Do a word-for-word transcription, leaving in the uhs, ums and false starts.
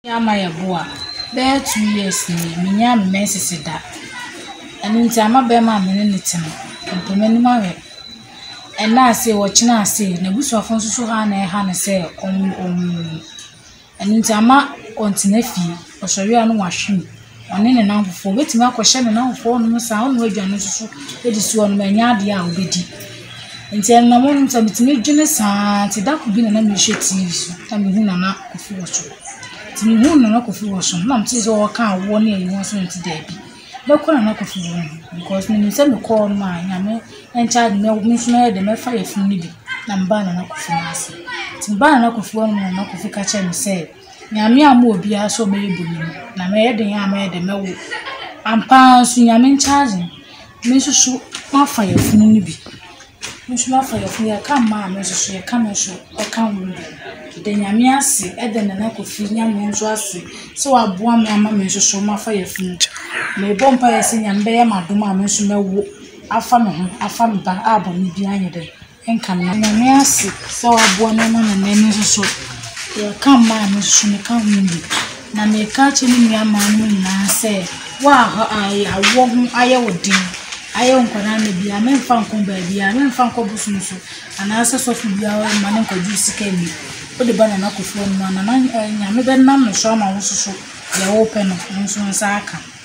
ama ya boa be two years ni minya me mesisi da eni nti ama be ma me ne tino mpemani ma we ena ase wo kina ase na busuafo nso so ha na e ha ne se om om eni nti ama ontina fi osori anu wahwem one ne nanfofo betimi akohye ne nanfofo no sa onu adwane nso so edi so onu manya ade a obedi nti en mo nta betimi dwene sa ti da ko bi na na me hwe T V so ta me hu na na kofi wo so ti me hu na na kofi wo so na mti so wo ka wo na eyi wo so nti da bi be ko na na kofi wo because me nse me call ma nya me en charge me me so na de me fa yefun ni bi na mba na na kofi na ase ti mba na na kofi wo na na kofi ka che me se nyame amu obi a so me yebuni na me yede ya me yede me wo ampa so nyame en charge me so so ma fa yefun ni bi Mushma fa yefun ya ka ma me so so ya ka me so o ka wo de nyame ase e de na na kofi nyame nso ase so aboa me ama me so so ma fa yefun me bompa ya se nyame be ya madoma me so me wo afa me ho afa me ba abo me bi anye de enka na nyame ase so aboa me na na me so so ya ka ma me so me ka wo ni na me ka che ni ama no na se wa ai awo hu aye wodin aye nkwana na bia me mfa nkon ba bia me mfa nkobusu nso ana ase sofu bia ma ne nkɔdu sika mi o de bana na kofu no na na nyame be nam no so ma wo so so ya wo pe no nso nsa aka